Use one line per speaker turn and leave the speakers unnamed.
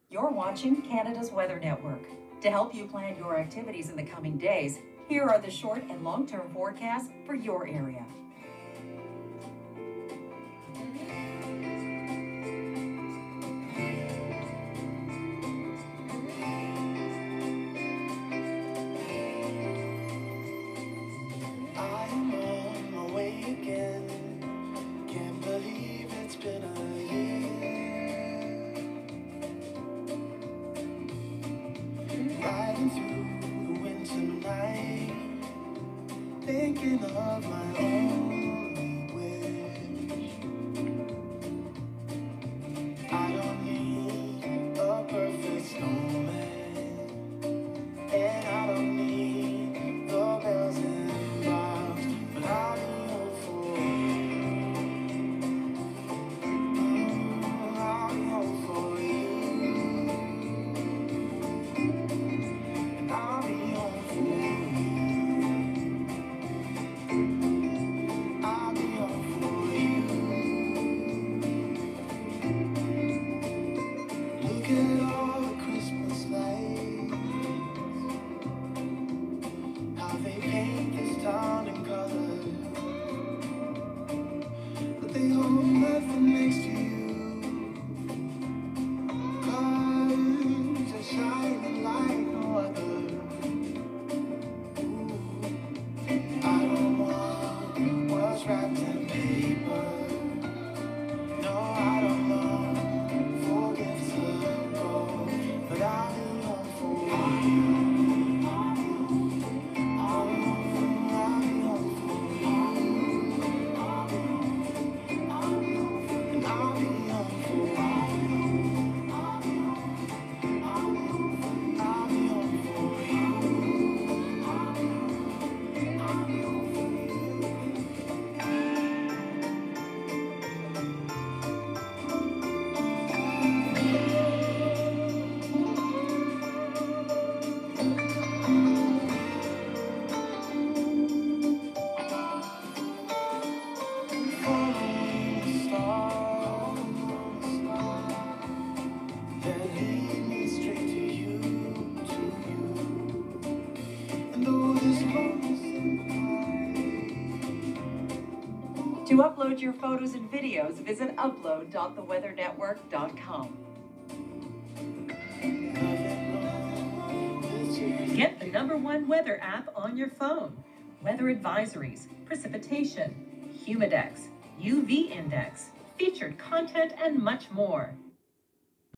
You're watching Canada's Weather Network. To help you plan your activities in the coming days, here are the short and long-term forecasts for your area.
I'm on my way again. Can't believe it's been a year. Riding through the winter night, thinking of my only wish. I don't need a perfect snowman, and I don't need the bells and boughs, but I'll be home for you. I'll be home for you, and I'll be home for you. I'll be home for you. Look at all the Christmas lights, how they paint this town in color, but they hold nothing next to you, 'cause they're shining like no other. Ooh, I don't want what's wrapped in paper. No, I don't long for gifts of gold, but I'll be home for you.
To upload your photos and videos, visit upload.theweathernetwork.com.
Get the #1 weather app on your phone. Weather advisories, precipitation, humidex, UV index, featured content, and much more.